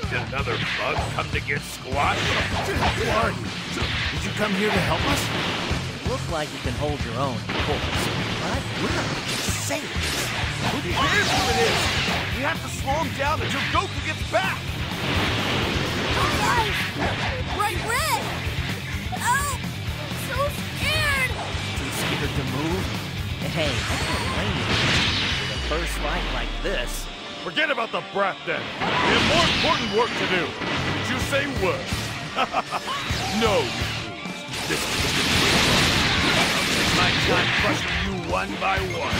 Did another bug come to get squashed? Who are you? Did you come here to help us? Look like you can hold your own, of course. But we're not safe. Who cares who it is? We have to slow him down until Goku gets back! Guys! Bright red! Oh! So scared! Too scared to move? Hey, I can't blame you. With a first fight like this. Forget about the brat then. We have more important work to do. Did you say words? No, you fools. This is the I'll take my time crushing you one by one.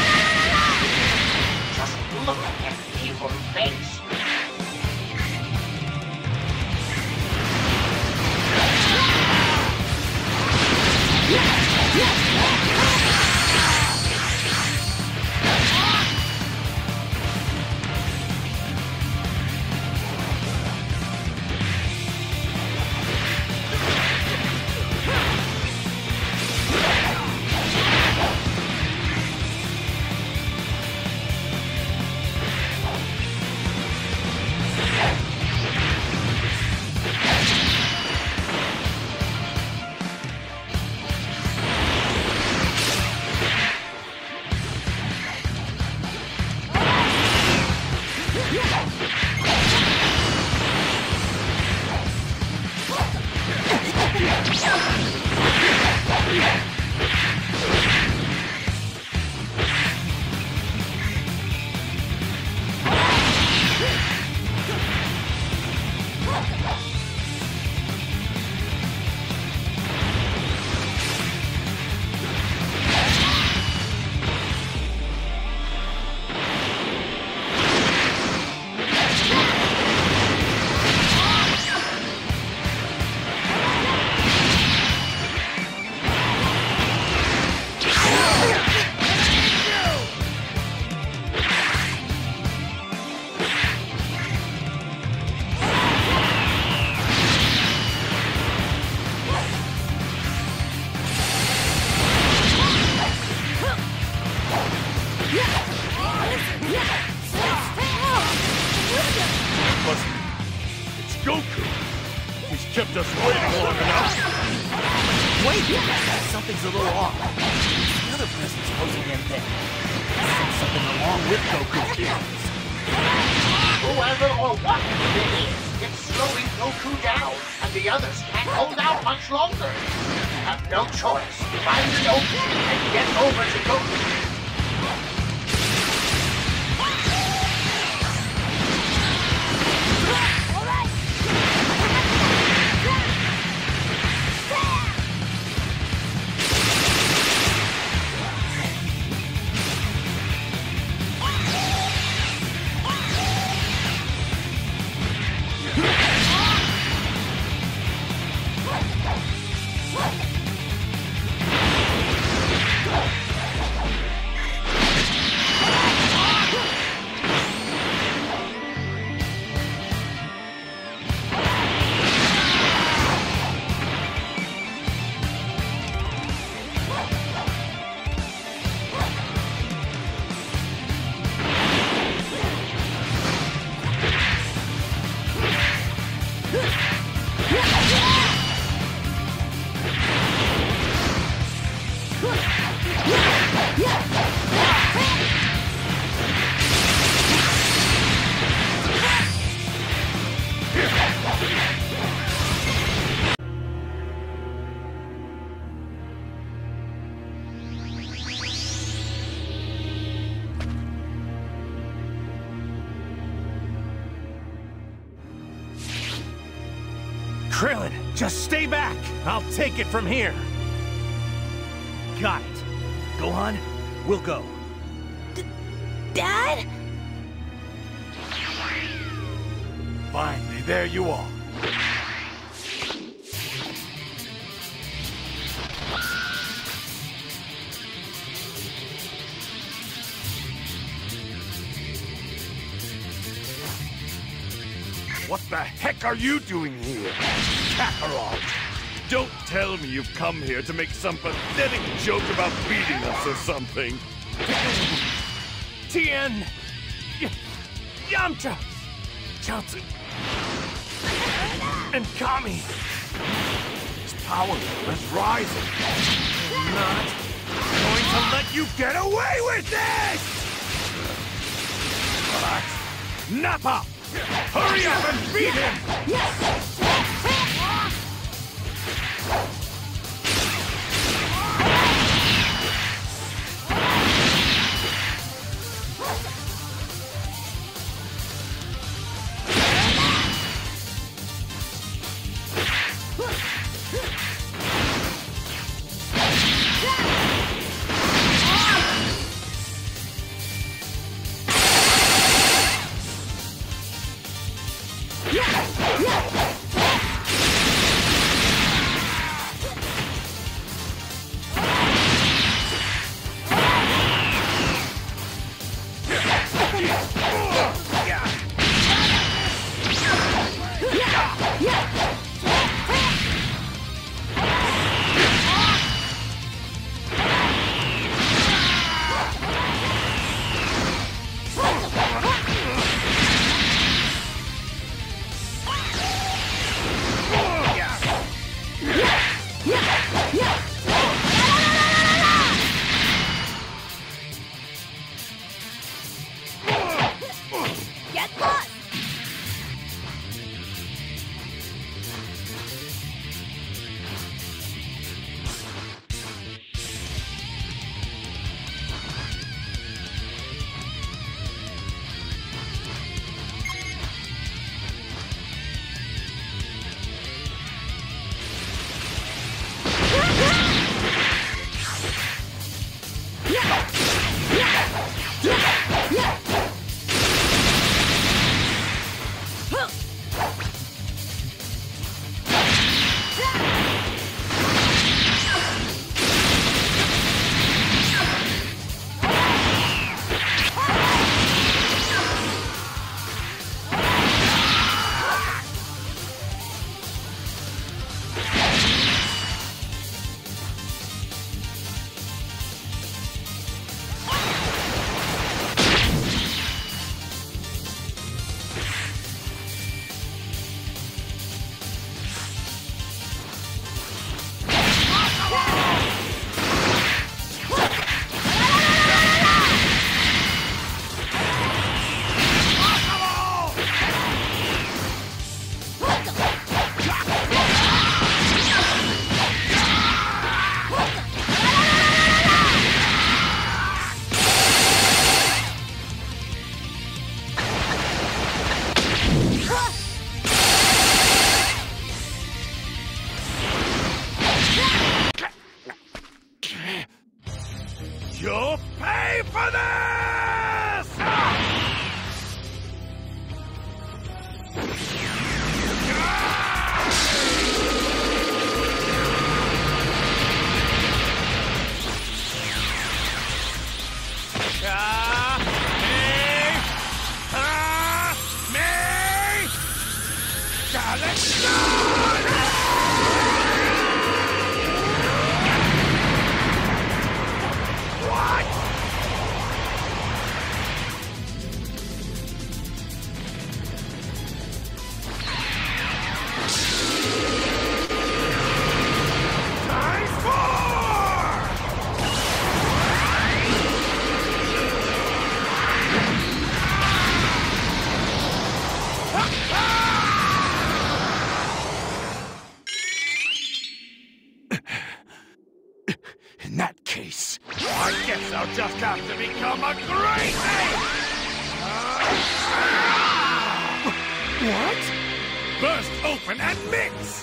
Just look at that evil face. It's Goku. He's kept us waiting long enough. Wait! Something's a little off. The other presence posing in there. Something along with Goku's ears. Whoever or what it is, it's slowing Goku down, and the others can't hold out much longer. You have no choice. Find an opening and get over to Goku. Krillin, just stay back! I'll take it from here! Got it. Gohan, we'll go. Dad? Finally, there you are. What the heck are you doing here? Kakarot! Don't tell me you've come here to make some pathetic joke about beating us or something. Tien! Yamcha! And Kami! His power is rising. I'm not going to let you get away with this! Relax. Nappa! Hurry up and beat him! You'll pay for this! In that case, I guess I'll just have to become a great ape! What? Burst open and mix!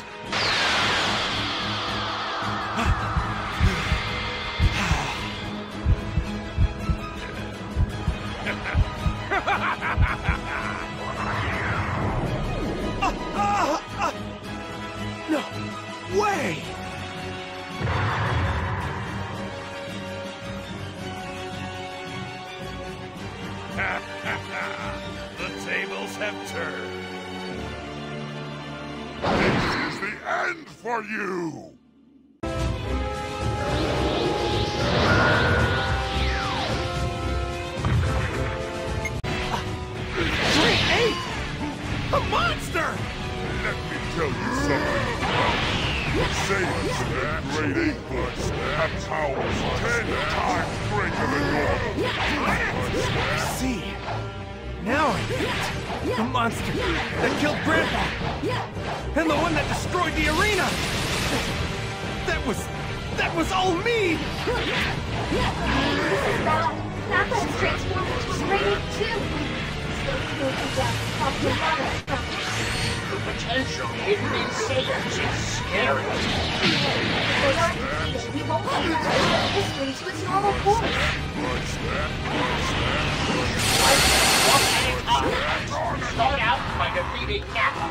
No way! The tables have turned. This is the end for you! Great ape! A monster! Saiyans that great 8-foot have powers 10 times greater than normal. See, now I get it. The monster that killed Grandpa, and the one that destroyed the arena. That was all me. This is bad. Nappa has transformed into a great ape too. Slowly Goku down and popped a lot of stuff. The potential hidden in Saiyans is scary. If they aren't defeated, we won't be able to return history to its normal course. One at a time. Start out by defeating Nappa.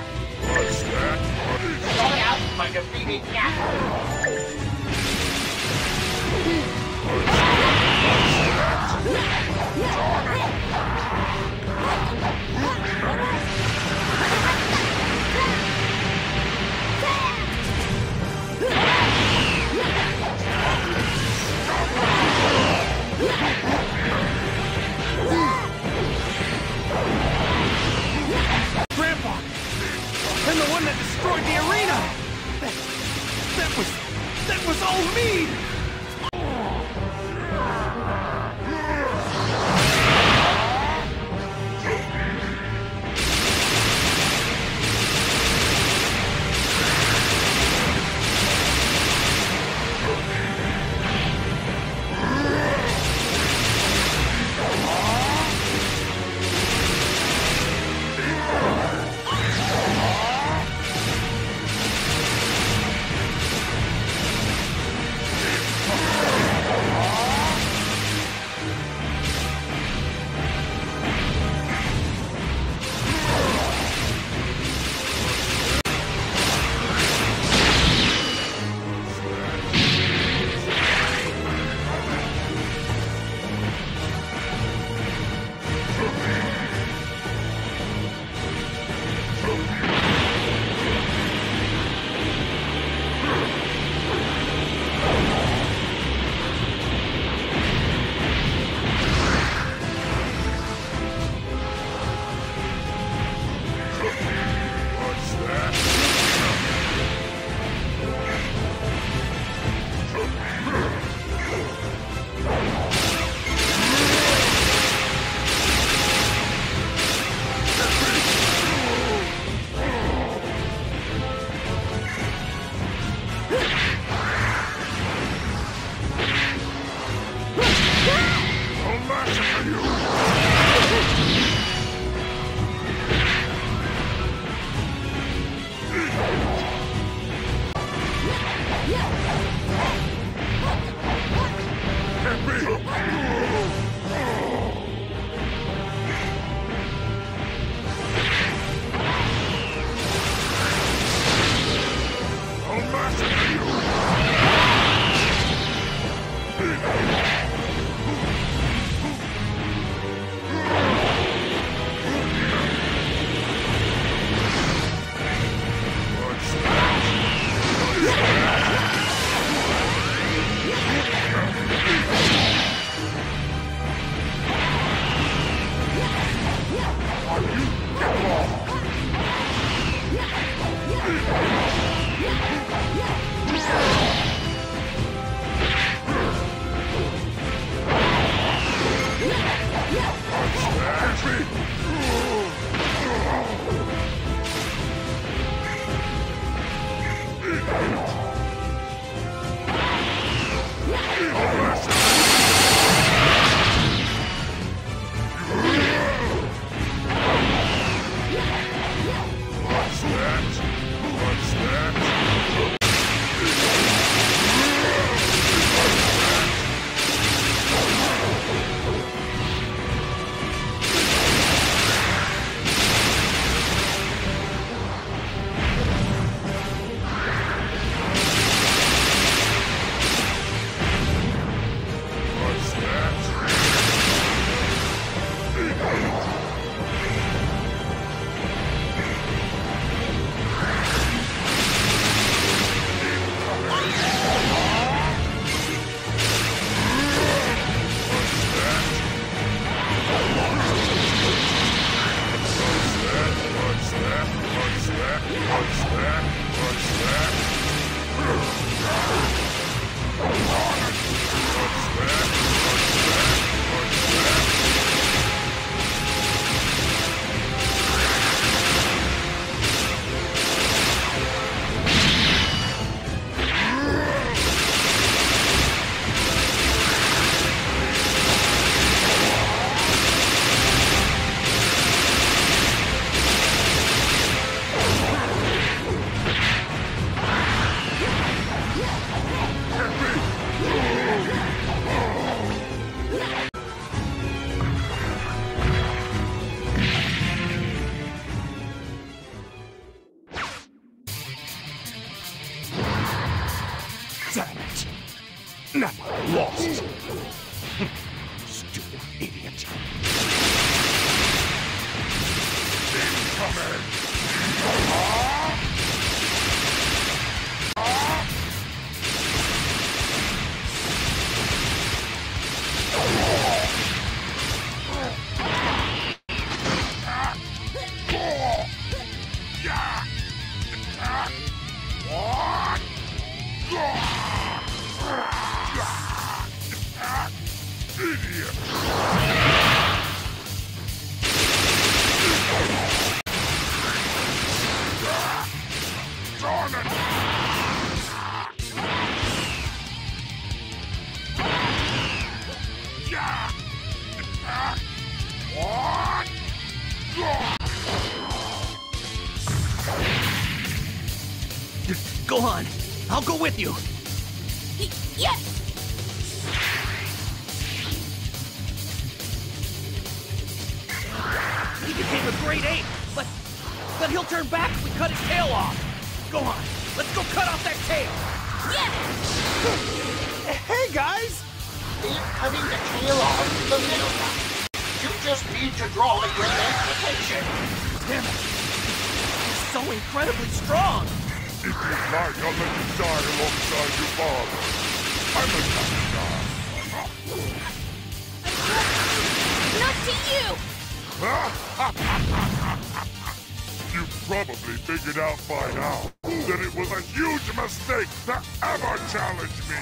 Start out by defeating Nappa. Grandpa, and the one that destroyed the arena. That was all me. Damn it! Nappa lost! Stupid idiot! Incoming! Gohan, I'll go with you. Yes! He became a great ape, but he'll turn back if we cut his tail off. Gohan, let's go cut off that tail. Yes! Hey, guys! You're cutting the tail off the middle one. You just need to draw your attention. Damn it. He's so incredibly strong. If you'd like, I'll let you die alongside your father. I'm a tough Not to you! You probably figured out by now that it was a huge mistake to ever challenge me.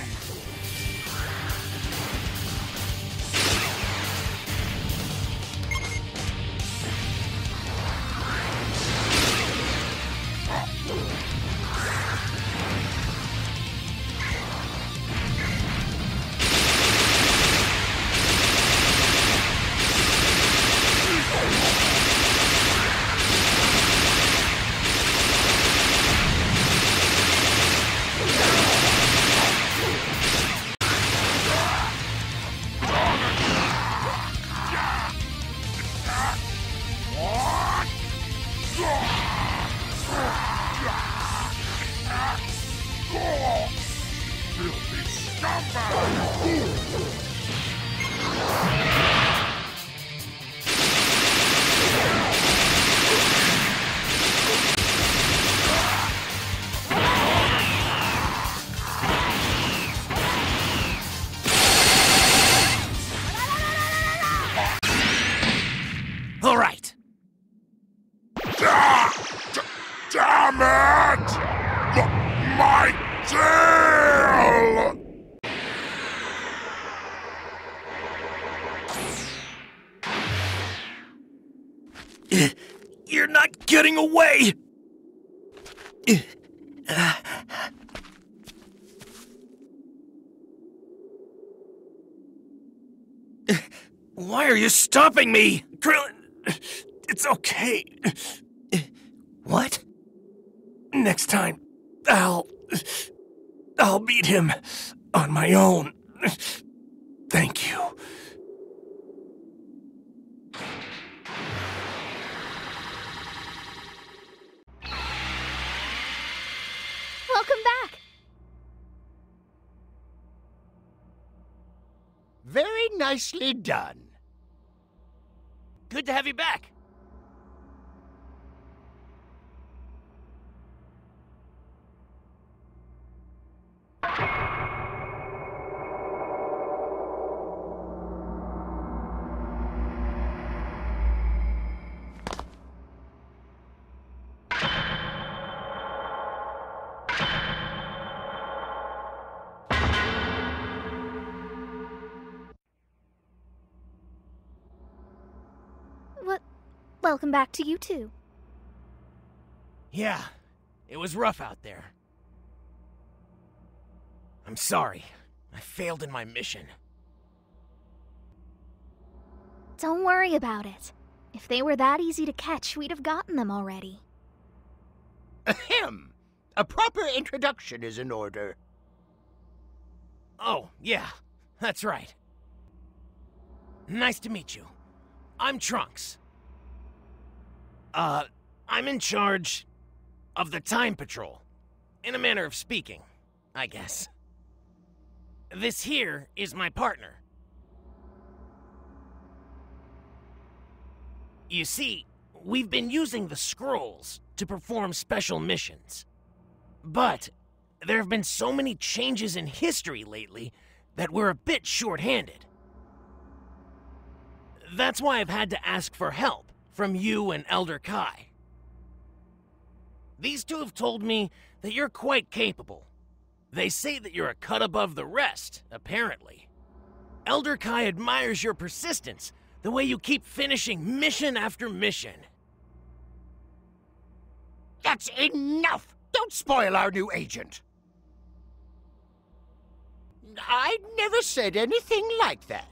Filthy scumbag! All right. Damn it! My tail! You're not getting away! Why are you stopping me? Krillin, it's okay. What? Next time, I'll beat him on my own. Thank you. Welcome back! Very nicely done. Good to have you back. Welcome back to you too. Yeah, it was rough out there. I'm sorry. I failed in my mission. Don't worry about it. If they were that easy to catch, we'd have gotten them already. Ahem. A proper introduction is in order. Oh, yeah, that's right. Nice to meet you. I'm Trunks. I'm in charge of the Time Patrol. In a manner of speaking, I guess. This here is my partner. You see, we've been using the scrolls to perform special missions. But there have been so many changes in history lately that we're a bit short-handed. That's why I've had to ask for help from you and Elder Kai. These two have told me that you're quite capable. They say that you're a cut above the rest, apparently. Elder Kai admires your persistence, the way you keep finishing mission after mission. That's enough! Don't spoil our new agent! I never said anything like that.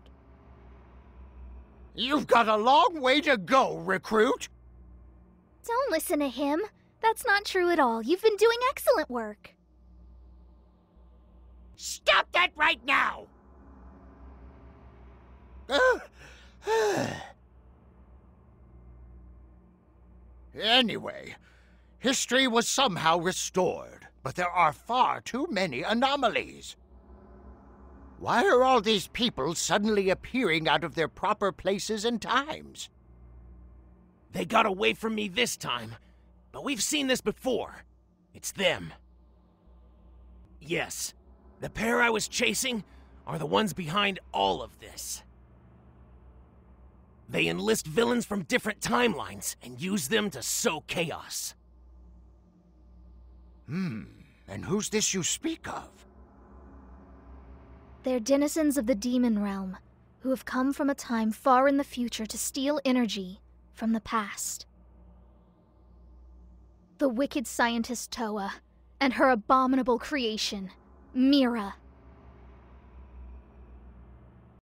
You've got a long way to go, recruit! Don't listen to him. That's not true at all. You've been doing excellent work. Stop that right now! Anyway, history was somehow restored, but there are far too many anomalies. Why are all these people suddenly appearing out of their proper places and times? They got away from me this time, but we've seen this before. It's them. Yes, the pair I was chasing are the ones behind all of this. They enlist villains from different timelines and use them to sow chaos. And who's this you speak of? They're denizens of the demon realm, who have come from a time far in the future to steal energy from the past. The wicked scientist Toa, and her abominable creation, Mira.